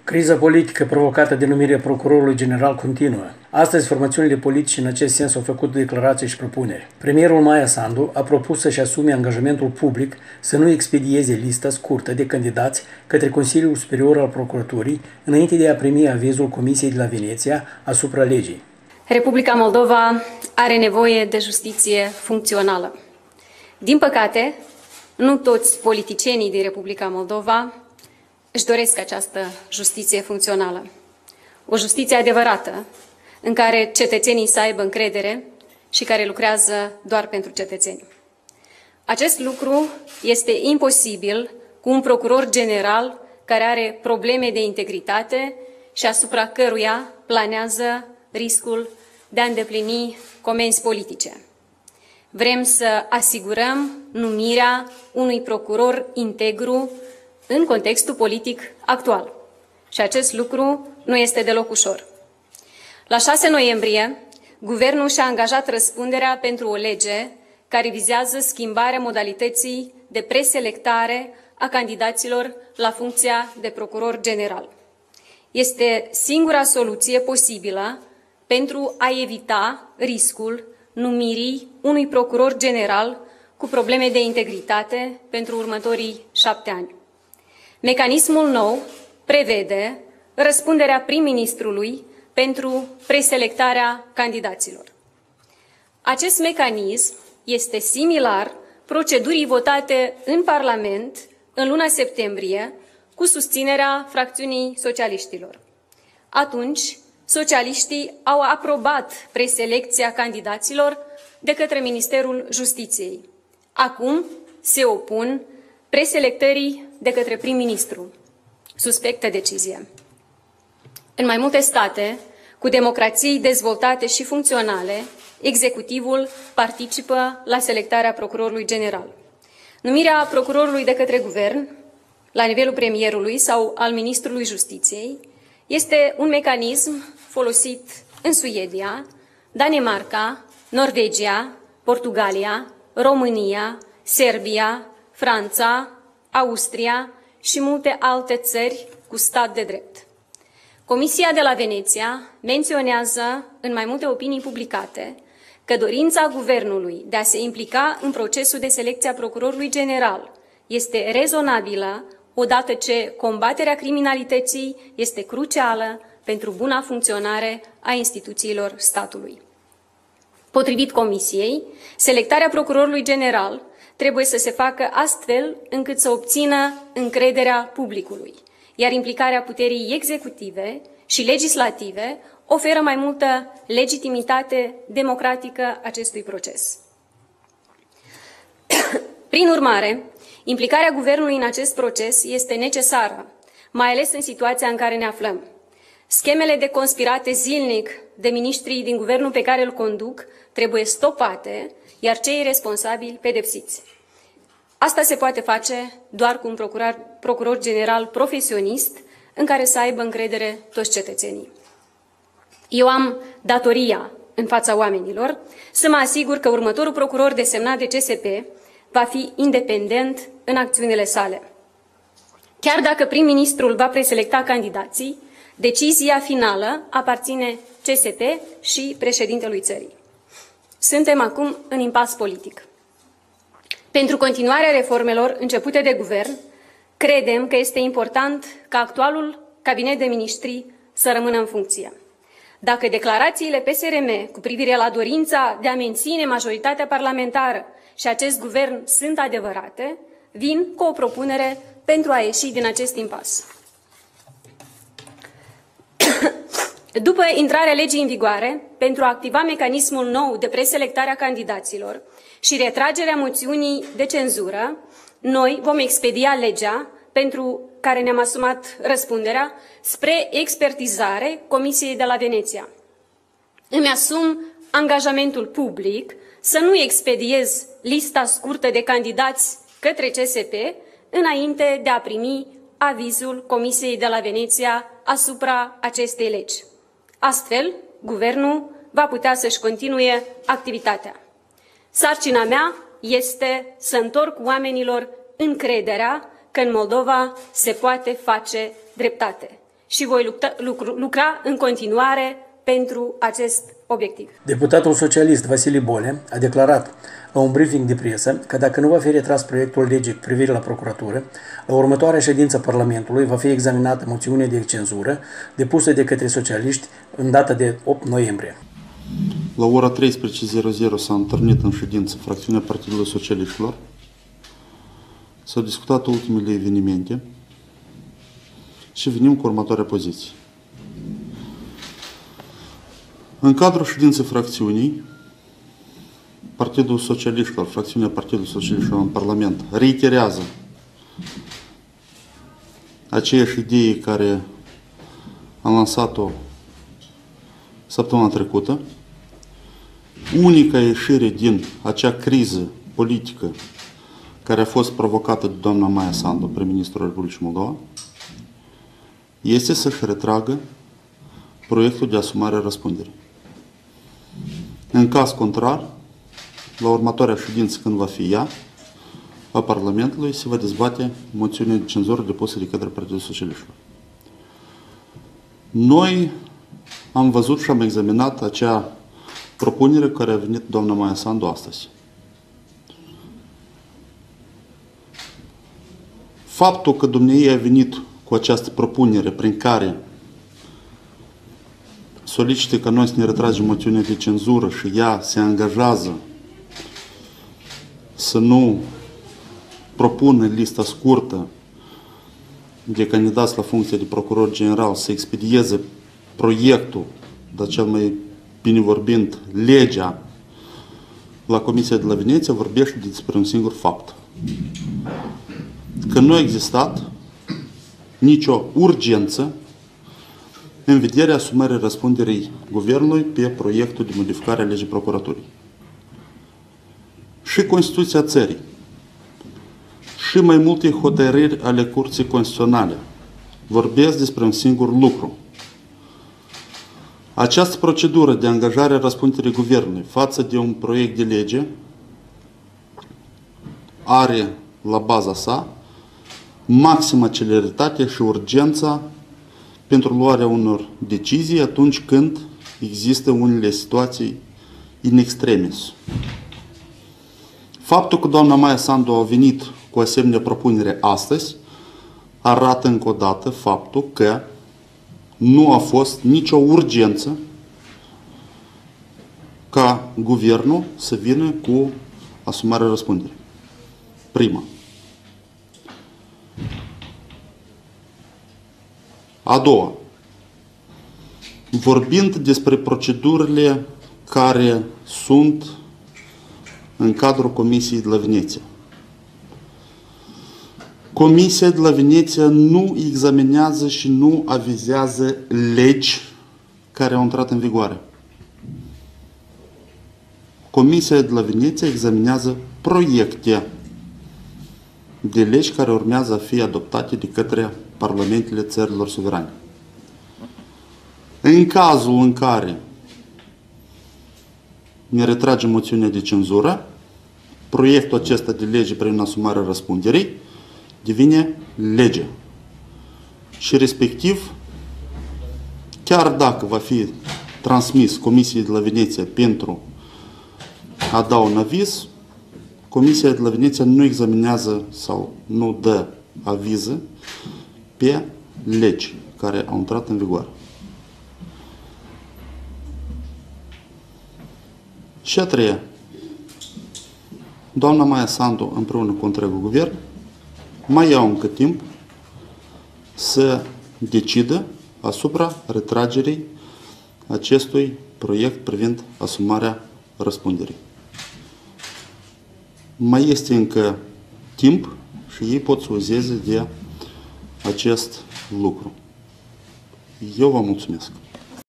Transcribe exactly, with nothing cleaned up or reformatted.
Criza politică provocată de numirea procurorului general continuă. Astăzi, formațiunile politice în acest sens au făcut declarații și propuneri. Premierul Maia Sandu a propus să-și asume angajamentul public să nu expedieze lista scurtă de candidați către Consiliul Superior al Procuraturii înainte de a primi avizul Comisiei de la Veneția asupra legii. Republica Moldova are nevoie de justiție funcțională. Din păcate, nu toți politicienii din Republica Moldova își doresc această justiție funcțională. O justiție adevărată, în care cetățenii să aibă încredere și care lucrează doar pentru cetățeni. Acest lucru este imposibil cu un procuror general care are probleme de integritate și asupra căruia planează riscul de a îndeplini comenzi politice. Vrem să asigurăm numirea unui procuror integru în contextul politic actual. Și acest lucru nu este deloc ușor. La șase noiembrie, Guvernul și-a angajat răspunderea pentru o lege care vizează schimbarea modalității de preselectare a candidaților la funcția de procuror general. Este singura soluție posibilă pentru a evita riscul numirii unui procuror general cu probleme de integritate pentru următorii șapte ani. Mecanismul nou prevede răspunderea prim-ministrului pentru preselectarea candidaților. Acest mecanism este similar procedurii votate în Parlament în luna septembrie cu susținerea fracțiunii socialiștilor. Atunci, socialiștii au aprobat preselecția candidaților de către Ministerul Justiției. Acum se opun preselectării de către prim-ministru. Suspectă decizie. În mai multe state, cu democrații dezvoltate și funcționale, executivul participă la selectarea procurorului general. Numirea procurorului de către guvern, la nivelul premierului sau al ministrului Justiției, este un mecanism folosit în Suedia, Danemarca, Norvegia, Portugalia, România, Serbia, Franța, Austria și multe alte țări cu stat de drept. Comisia de la Veneția menționează în mai multe opinii publicate că dorința guvernului de a se implica în procesul de selecție a procurorului general este rezonabilă odată ce combaterea criminalității este crucială pentru buna funcționare a instituțiilor statului. Potrivit Comisiei, selectarea procurorului general trebuie să se facă astfel încât să obțină încrederea publicului, iar implicarea puterii executive și legislative oferă mai multă legitimitate democratică acestui proces. Prin urmare, implicarea guvernului în acest proces este necesară, mai ales în situația în care ne aflăm. Schemele de conspirate zilnic de miniștrii din guvernul pe care îl conduc trebuie stopate, iar cei responsabili pedepsiți. Asta se poate face doar cu un procuror, procuror general profesionist în care să aibă încredere toți cetățenii. Eu am datoria în fața oamenilor să mă asigur că următorul procuror desemnat de C S P va fi independent în acțiunile sale. Chiar dacă prim-ministrul va preselecta candidații, decizia finală aparține C S P și președintelui țării. Suntem acum în impas politic. Pentru continuarea reformelor începute de guvern, credem că este important ca actualul cabinet de miniștri să rămână în funcție. Dacă declarațiile P S R M cu privire la dorința de a menține majoritatea parlamentară și acest guvern sunt adevărate, vin cu o propunere pentru a ieși din acest impas. După intrarea legii în vigoare, pentru a activa mecanismul nou de preselectare a candidaților și retragerea moțiunii de cenzură, noi vom expedia legea pentru care ne-am asumat răspunderea spre expertizare Comisiei de la Veneția. Îmi asum angajamentul public să nu expediez lista scurtă de candidați către C S P înainte de a primi avizul Comisiei de la Veneția asupra acestei legi. Astfel, guvernul va putea să-și continue activitatea. Sarcina mea este să întorc oamenilor încrederea că în Moldova se poate face dreptate. și voi lupta, lucru, lucra în continuare pentru acest obiectiv. Deputatul socialist Vasile Bole a declarat la un briefing de presă că dacă nu va fi retras proiectul legii cu privire la procuratură, la următoarea ședință Parlamentului va fi examinată moțiunea de cenzură depusă de către socialiști în data de opt noiembrie. La ora treisprezece s-a întâlnit în ședință fracțiunea Partidului Socialiștilor. S-au discutat ultimele evenimente și venim cu următoarea poziție. În cadrul ședinței fracțiunii, Partidul Socialiștilor, fracțiunea Partidului Socialiștilor în Parlament, reiterează aceeași idee care am lansat-o săptămâna trecută. Unica ieșire din acea criză politică care a fost provocată de doamna Maia Sandu, prim-ministrul Republicii Moldova, este să-și retragă proiectul de asumare a răspunderii. În caz contrar, la următoarea ședință, când va fi ea, a Parlamentului, se va dezbate moțiunea de cenzură depusă de către Partidul Socialiștilor. Noi am văzut și am examinat acea propunere care a venit doamna Maia Sandu astăzi. Faptul că dumneavoastră a venit cu această propunere prin care solicită ca noi să ne retragem moțiunea de cenzură și ea se angajează să nu propună lista scurtă de candidați la funcția de procuror general, să expedieze proiectul, dar cel mai bine vorbind, legea la Comisia de la Veneția, vorbește despre un singur fapt. Că nu a existat nicio urgență în vederea asumării răspunderii Guvernului pe proiectul de modificare a legii procuraturii. Și Constituția țării, și mai multe hotărâri ale Curții Constituționale vorbesc despre un singur lucru. Această procedură de angajare a răspunderii Guvernului față de un proiect de lege are la baza sa maximă celeritate și urgența pentru luarea unor decizii atunci când există unele situații in extremis. Faptul că doamna Maia Sandu a venit cu asemenea propunere astăzi arată încă o dată faptul că nu a fost nicio urgență ca Guvernul să vină cu asumarea răspunderii. Prima. A doua. Vorbind despre procedurile care sunt în cadrul Comisiei de la Veneția. Comisia de la Veneția nu examinează și nu avizează legi care au intrat în vigoare. Comisia de la Veneția examinează proiecte de legi care urmează a fi adoptate de către parlamentele țărilor suverane. În cazul în care ne retragem moțiunea de cenzură, proiectul acesta de lege prin asumarea răspunderii devine lege. Și respectiv, chiar dacă va fi transmis Comisiei de la Veneția pentru a da un aviz, Comisia de la Veneția nu examinează sau nu dă aviză pe legi care au intrat în vigoare. Și a treia, doamna Maia Sandu împreună cu întregul guvern mai iau încă timp să decidă asupra retragerii acestui proiect privind asumarea răspunderii. Mai este încă timp și ei pot să uzeze de acest lucru. Eu vă mulțumesc.